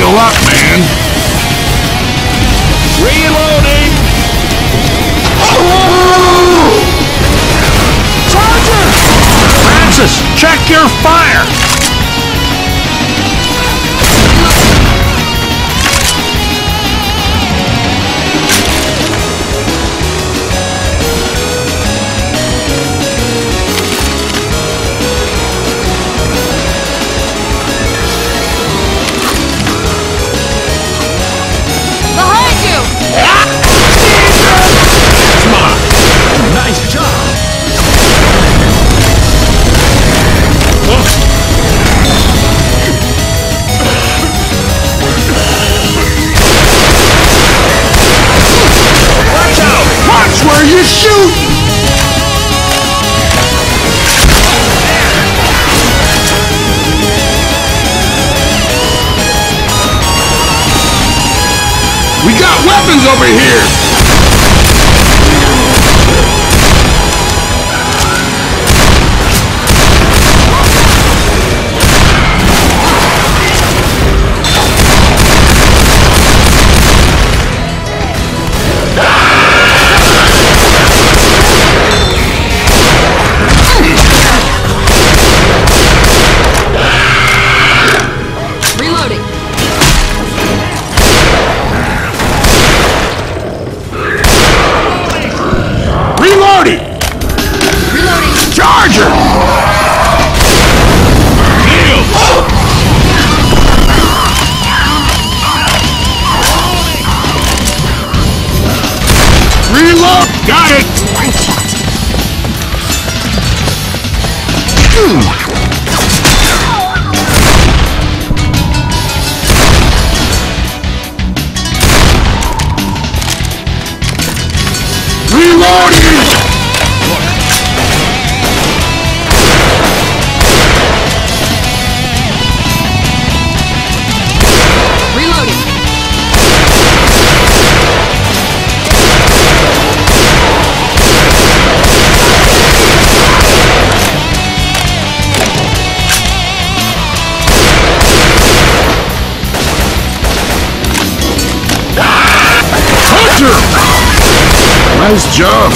of luck, man. Reloading! Charger! Francis, check your fire! Behind you! Nice job! Watch out! Watch where you shoot! We got weapons over here! Reloading. Reloading! Reloading. Charger! Heal! Reload! Got it! Right shot. Reloading! Reloading. Hunter! Nice job.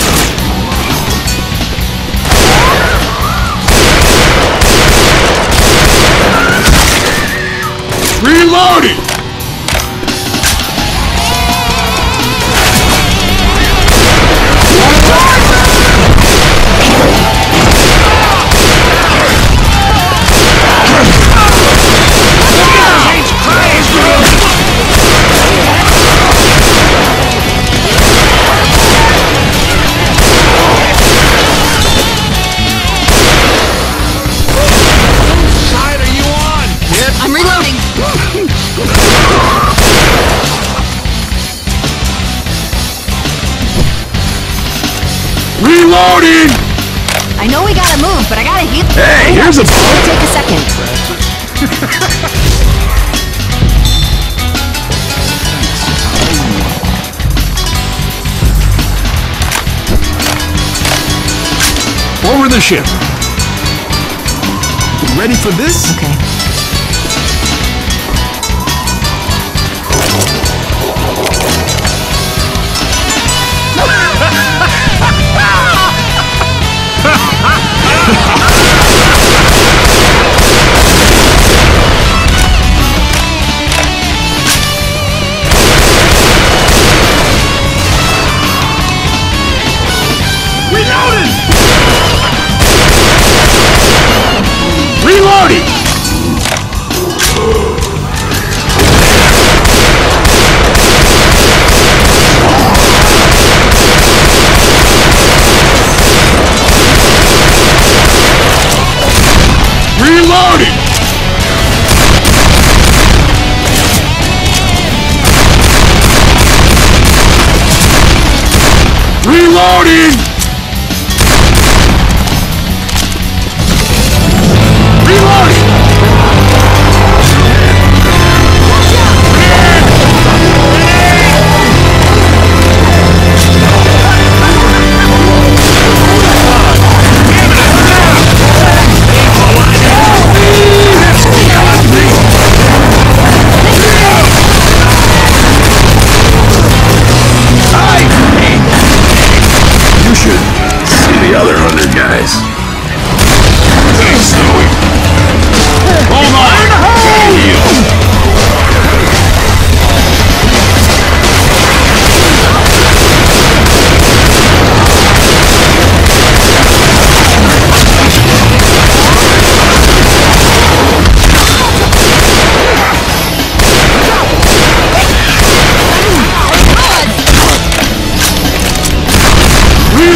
Reloading! Side are you on, kid? I'm reloading. Reloading! I know we gotta move, but I gotta heal. Hey, here's a It'll take a second. over the ship. Ready for this? Okay. Reloading! Reloading! Reloading! Reloading!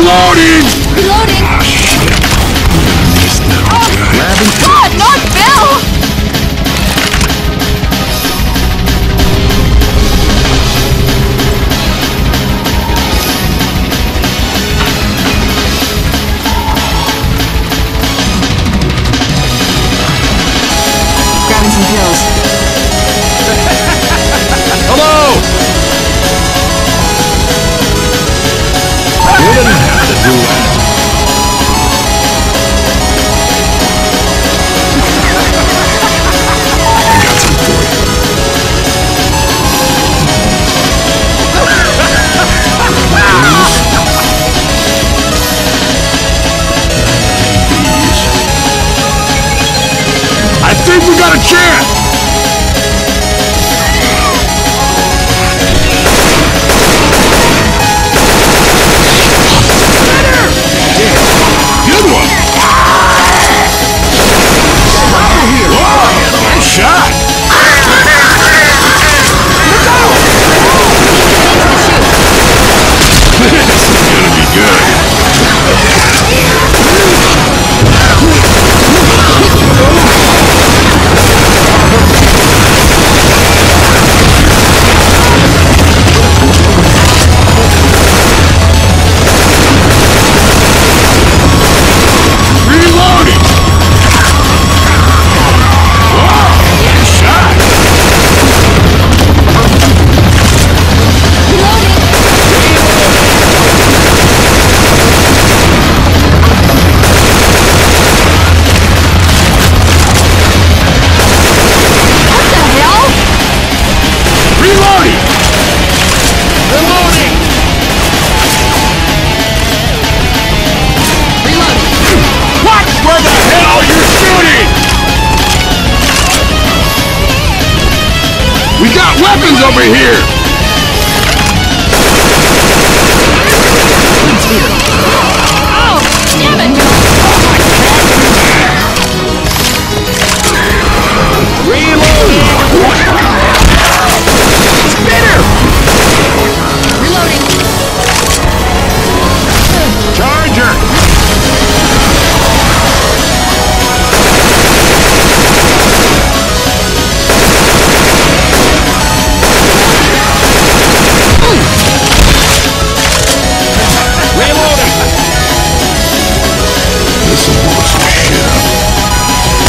Reloading! Reloading! Ah, shit. Oh, God, not Bill! Grabbing some pills. Hello! You didn't have to do that. I got some for you. I think we got a chance! Good one! Whoa, nice shot! This is gonna be good. Reloading! Whoa, nice shot! What the hell? Reloading! Reloading! Reloading. What? Where the hell are you shooting? We got weapons over here! Oh, damn it! Reloading. Charger! Reloading! This'll blow some shit up.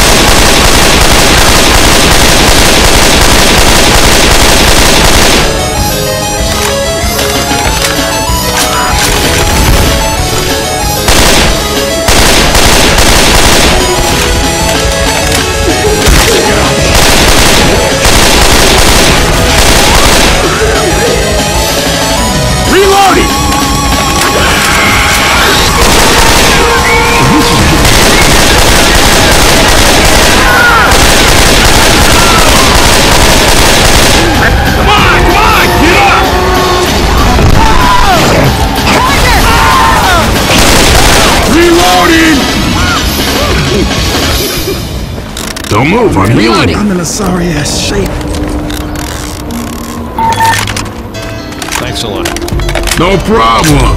Reloading! Come on, get up! Reloading! Don't move, I'm healing. Reloading. I'm in a sorry ass shape. Thanks a lot. No problem.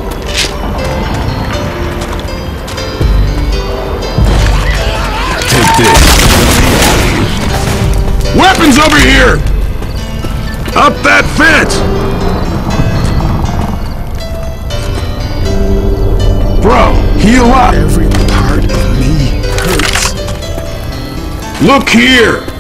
Take this. Weapons over here! Up that fence! Bro, heal up! Every part of me hurts. Look here!